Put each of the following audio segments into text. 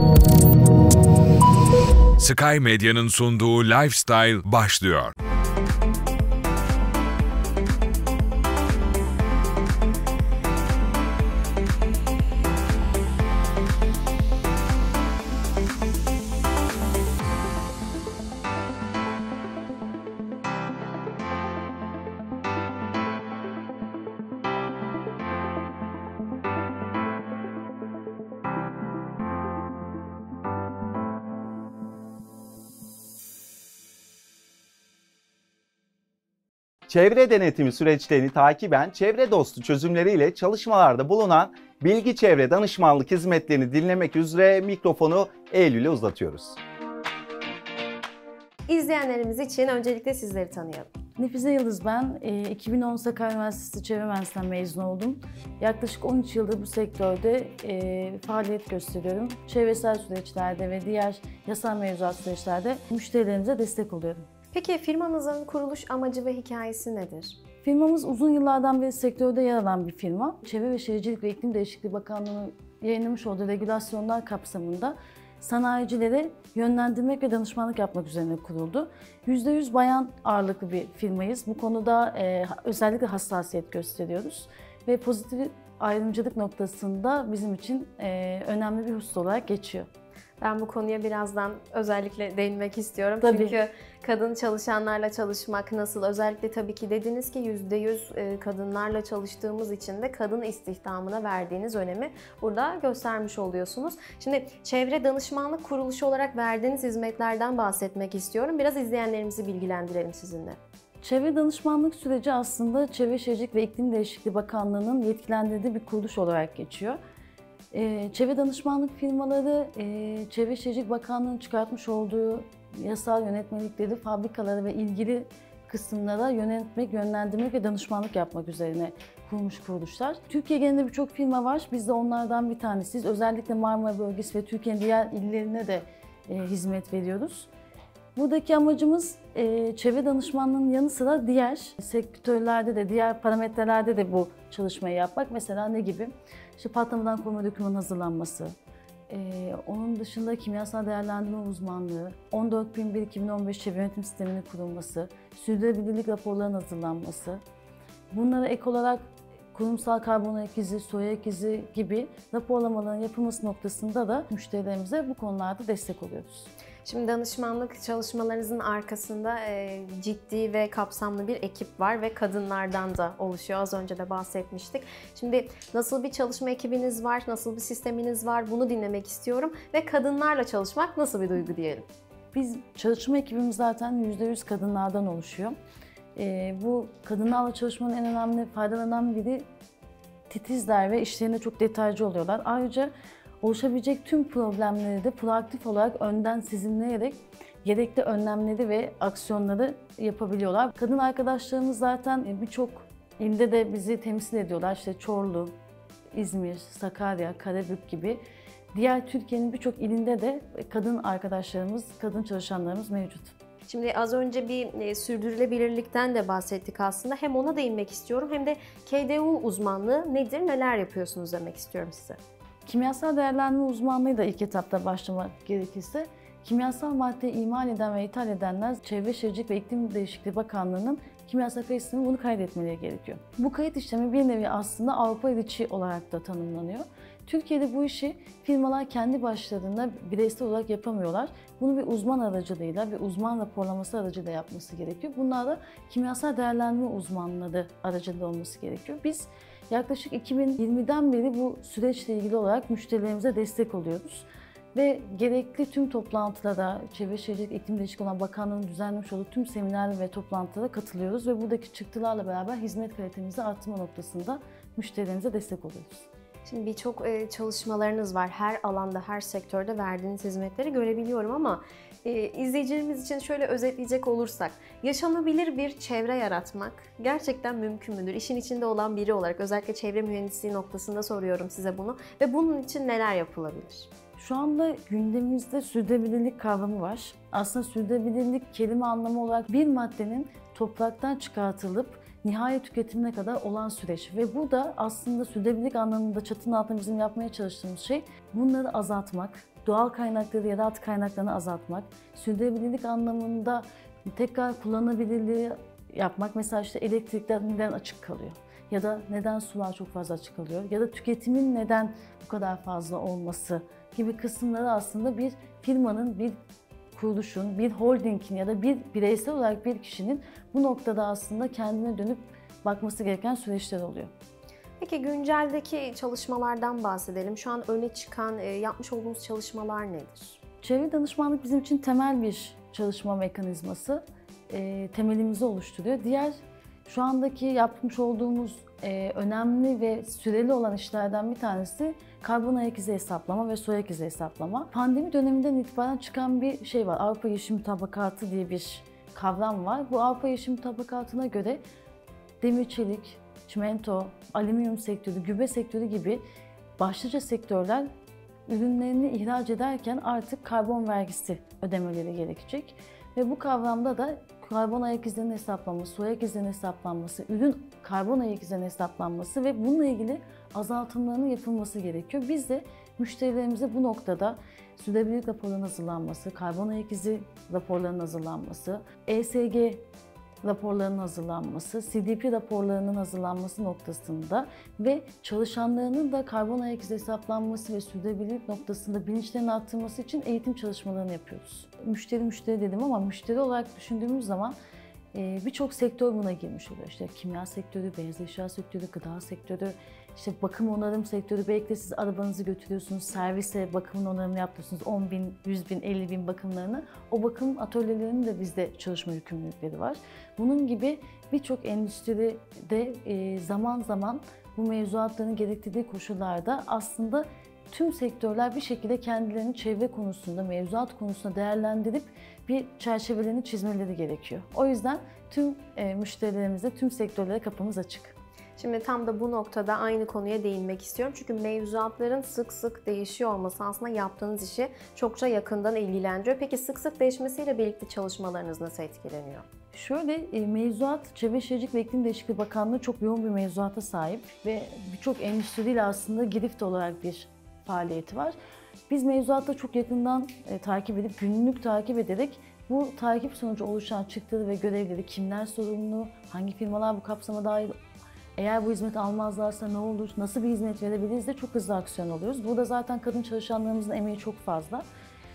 Sky Medya'nın sunduğu Lifestyle başlıyor. Çevre denetimi süreçlerini takiben çevre dostu çözümleriyle çalışmalarda bulunan Bilgi Çevre Danışmanlık hizmetlerini dinlemek üzere mikrofonu Eylül'e uzatıyoruz. İzleyenlerimiz için öncelikle sizleri tanıyalım. Nefize Yıldız ben. 2010 Sakarya Üniversitesi Çevre Mühendisliğinden mezun oldum. Yaklaşık 13 yıldır bu sektörde faaliyet gösteriyorum. Çevresel süreçlerde ve diğer yasal mevzuat süreçlerde müşterilerimize destek oluyorum. Peki firmanızın kuruluş amacı ve hikayesi nedir? Firmamız uzun yıllardan beri sektörde yer alan bir firma. Çevre ve Şehircilik ve İklim Değişikliği Bakanlığı'nın yayınlamış olduğu regülasyonlar kapsamında sanayicilere yönlendirmek ve danışmanlık yapmak üzerine kuruldu. %100 bayan ağırlıklı bir firmayız. Bu konuda özellikle hassasiyet gösteriyoruz ve pozitif ayrımcılık noktasında bizim için önemli bir husus olarak geçiyor. Ben bu konuya birazdan özellikle değinmek istiyorum. Tabii. Çünkü kadın çalışanlarla çalışmak nasıl? Özellikle tabii ki dediniz ki %100 kadınlarla çalıştığımız için de kadın istihdamına verdiğiniz önemi burada göstermiş oluyorsunuz. Şimdi çevre danışmanlık kuruluşu olarak verdiğiniz hizmetlerden bahsetmek istiyorum. Biraz izleyenlerimizi bilgilendirelim sizinle. Çevre danışmanlık süreci aslında Çevre Şehircilik ve İklim Değişikliği Bakanlığı'nın yetkilendirdiği bir kuruluş olarak geçiyor. Çevre danışmanlık firmaları, Çevre Şehircilik Bakanlığı'nın çıkartmış olduğu yasal yönetmelikleri fabrikalara ve ilgili kısımlara yönetmek, yönlendirmek ve danışmanlık yapmak üzerine kurulmuş kuruluşlar. Türkiye genelinde birçok firma var. Biz de onlardan bir tanesiyiz. Özellikle Marmara bölgesi ve Türkiye'nin diğer illerine de hizmet veriyoruz. Buradaki amacımız çevre danışmanlığının yanı sıra diğer sektörlerde de, diğer parametrelerde de bu çalışmayı yapmak. Mesela ne gibi? İşte patlamadan koruma dokümanının hazırlanması, onun dışında kimyasal değerlendirme uzmanlığı, 14.001-2015 çevre yönetim sisteminin kurulması, sürdürülebilirlik raporlarının hazırlanması, bunlara ek olarak kurumsal karbon ayak izi, su ayak izi gibi raporlamaların yapılması noktasında da müşterilerimize bu konularda destek oluyoruz. Şimdi danışmanlık çalışmalarınızın arkasında ciddi ve kapsamlı bir ekip var ve kadınlardan da oluşuyor. Az önce de bahsetmiştik. Şimdi nasıl bir çalışma ekibiniz var, nasıl bir sisteminiz var bunu dinlemek istiyorum. Ve kadınlarla çalışmak nasıl bir duygu diyelim? Biz çalışma ekibimiz zaten %100 kadınlardan oluşuyor. Bu kadınlarla çalışmanın en önemli faydalarından biri titizler ve işlerinde çok detaycı oluyorlar. Ayrıca oluşabilecek tüm problemleri de proaktif olarak önden sezimleyerek gerekli önlemleri ve aksiyonları yapabiliyorlar. Kadın arkadaşlarımız zaten birçok ilde de bizi temsil ediyorlar. İşte Çorlu, İzmir, Sakarya, Karabük gibi. Diğer Türkiye'nin birçok ilinde de kadın arkadaşlarımız, kadın çalışanlarımız mevcut. Şimdi az önce bir sürdürülebilirlikten de bahsettik aslında. Hem ona değinmek istiyorum hem de KDU uzmanlığı nedir, neler yapıyorsunuz demek istiyorum size. Kimyasal değerlendirme uzmanlığı da ilk etapta başlamak gerekirse, kimyasal madde imal eden ve ithal edenler Çevre Şehircilik ve İklim Değişikliği Bakanlığı'nın kimyasal kayıt sistemi bunu kaydetmeleri gerekiyor. Bu kayıt işlemi bir nevi aslında Avrupa içi olarak da tanımlanıyor. Türkiye'de bu işi firmalar kendi başlarında bireysel olarak yapamıyorlar. Bunu bir uzman aracılığıyla ve uzman raporlaması aracılığıyla yapması gerekiyor. Bunlar da kimyasal değerlendirme uzmanları aracılığıyla olması gerekiyor. Biz yaklaşık 2020'den beri bu süreçle ilgili olarak müşterilerimize destek oluyoruz. Ve gerekli tüm toplantılara, Çevre Şehircilik İklim Değişikliği olan Bakanlığı'nın düzenlemiş olduğu tüm seminer ve toplantılara katılıyoruz ve buradaki çıktılarla beraber hizmet kalitemizi arttırma noktasında müşterilerimize destek oluyoruz. Şimdi birçok çalışmalarınız var. Her alanda, her sektörde verdiğiniz hizmetleri görebiliyorum ama izleyicilerimiz için şöyle özetleyecek olursak, yaşanabilir bir çevre yaratmak gerçekten mümkün müdür? İşin içinde olan biri olarak özellikle çevre mühendisliği noktasında soruyorum size bunu ve bunun için neler yapılabilir? Şu anda gündemimizde sürdürülebilirlik kavramı var. Aslında sürdürülebilirlik kelime anlamı olarak bir maddenin topraktan çıkartılıp nihai tüketimine kadar olan süreç. Ve bu da aslında sürdürülebilirlik anlamında çatının altında bizim yapmaya çalıştığımız şey bunları azaltmak, doğal kaynakları ya da at kaynaklarını azaltmak, sürdürülebilirlik anlamında tekrar kullanılabilirliği yapmak. Mesela işte elektrikler neden açık kalıyor? Ya da neden sular çok fazla açık kalıyor? Ya da tüketimin neden bu kadar fazla olması gibi kısımları aslında bir firmanın, bir kuruluşun, bir holdingin ya da bir bireysel olarak bir kişinin bu noktada aslında kendine dönüp bakması gereken süreçler oluyor. Peki günceldeki çalışmalardan bahsedelim. Şu an öne çıkan, yapmış olduğumuz çalışmalar nedir? Çevre danışmanlık bizim için temel bir çalışma mekanizması. Temelimizi oluşturuyor. Diğer şu andaki yapmış olduğumuz önemli ve süreli olan işlerden bir tanesi karbon ayak izi hesaplama ve su ayak izi hesaplama. Pandemi döneminden itibaren çıkan bir şey var. Avrupa Yeşil Mutabakatı diye bir kavram var. Bu Avrupa Yeşil Mutabakatı'na göre demir çelik, çimento, alüminyum sektörü, gübre sektörü gibi başlıca sektörler ürünlerini ihraç ederken artık karbon vergisi ödemeleri gerekecek. Ve bu kavramda da karbon ayak izlerinin hesaplanması, su ayak izlerinin hesaplanması, ürün karbon ayak izlerinin hesaplanması ve bununla ilgili azaltımlarının yapılması gerekiyor. Biz de müşterilerimize bu noktada sürdürülebilirlik raporlarının hazırlanması, karbon ayak izi raporlarının hazırlanması, ESG raporlarının hazırlanması, CDP raporlarının hazırlanması noktasında ve çalışanlarının da karbon ayak izi hesaplanması ve sürdürülebilirlik noktasında bilinçlerini arttırması için eğitim çalışmalarını yapıyoruz. Müşteri dedim ama müşteri olarak düşündüğümüz zaman birçok sektör buna girmiş oluyor. İşte kimya sektörü, beyaz eşya sektörü, gıda sektörü, işte bakım onarım sektörü. Belki de siz arabanızı götürüyorsunuz, servise bakımın onarımını yaptırıyorsunuz. 10 bin, 100 bin, 50 bin bakımlarını. O bakım atölyelerinin de bizde çalışma yükümlülükleri var. Bunun gibi birçok endüstride zaman zaman bu mevzuatların gerektirdiği koşullarda aslında tüm sektörler bir şekilde kendilerini çevre konusunda, mevzuat konusunda değerlendirip bir çerçevelerini çizmeleri gerekiyor. O yüzden tüm müşterilerimize, tüm sektörlere kapımız açık. Şimdi tam da bu noktada aynı konuya değinmek istiyorum. Çünkü mevzuatların sık sık değişiyor olması aslında yaptığınız işi çokça yakından ilgilendiriyor. Peki sık sık değişmesiyle birlikte çalışmalarınız nasıl etkileniyor? Şöyle, mevzuat, Çevre Şehircilik ve İklim Değişikliği Bakanlığı çok yoğun bir mevzuata sahip ve birçok endüstriyle aslında girift olarak bir faaliyeti var. Biz mevzuatta çok yakından takip edip, günlük takip ederek bu takip sonucu oluşan çıktıları ve görevleri kimler sorumlu, hangi firmalar bu kapsama dahil, eğer bu hizmeti almazlarsa ne olur, nasıl bir hizmet verebiliriz de çok hızlı aksiyon alıyoruz. Burada zaten kadın çalışanlarımızın emeği çok fazla.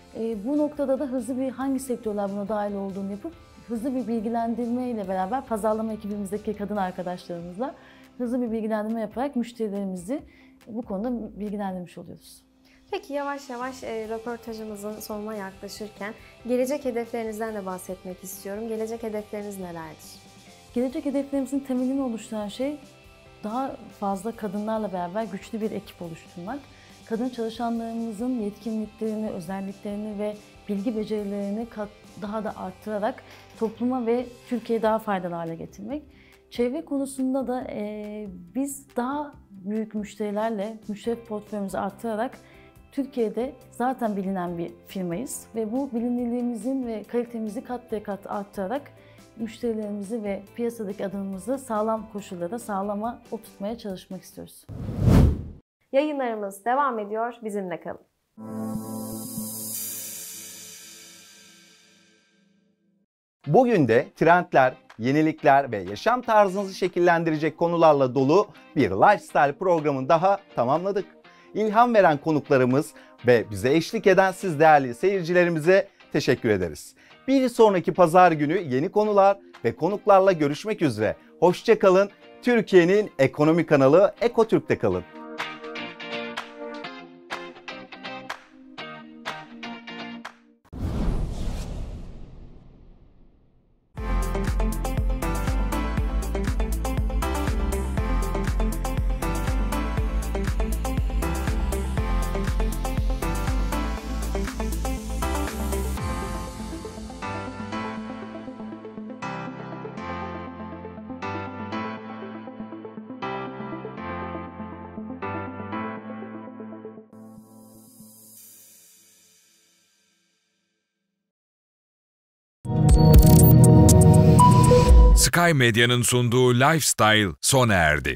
Bu noktada da hızlı bir hangi sektörler buna dahil olduğunu yapıp hızlı bir bilgilendirme ile beraber pazarlama ekibimizdeki kadın arkadaşlarımızla hızlı bir bilgilendirme yaparak müşterilerimizi bu konuda bilgilendirmiş oluyoruz. Peki yavaş yavaş röportajımızın sonuna yaklaşırken gelecek hedeflerinizden de bahsetmek istiyorum. Gelecek hedefleriniz nelerdir? Gelecek hedeflerimizin temelini oluşturan şey daha fazla kadınlarla beraber güçlü bir ekip oluşturmak. Kadın çalışanlarımızın yetkinliklerini, özelliklerini ve bilgi becerilerini daha da arttırarak topluma ve Türkiye'ye daha faydalı hale getirmek. Çevre konusunda da biz daha büyük müşterilerle müşteri portföyümüzü arttırarak Türkiye'de zaten bilinen bir firmayız ve bu bilinirliğimizin ve kalitemizi kat be kat arttırarak müşterilerimizi ve piyasadaki adımımızı sağlam koşullarda sağlama oturtmaya çalışmak istiyoruz. Yayınlarımız devam ediyor. Bizimle kalın. Bugün de trendler, yenilikler ve yaşam tarzınızı şekillendirecek konularla dolu bir lifestyle programını daha tamamladık. İlham veren konuklarımız ve bize eşlik eden siz değerli seyircilerimize teşekkür ederiz. Bir sonraki pazar günü yeni konular ve konuklarla görüşmek üzere. Hoşça kalın. Türkiye'nin ekonomi kanalı Ekotürk'te kalın. Sky Medya'nın sunduğu Lifestyle sona erdi.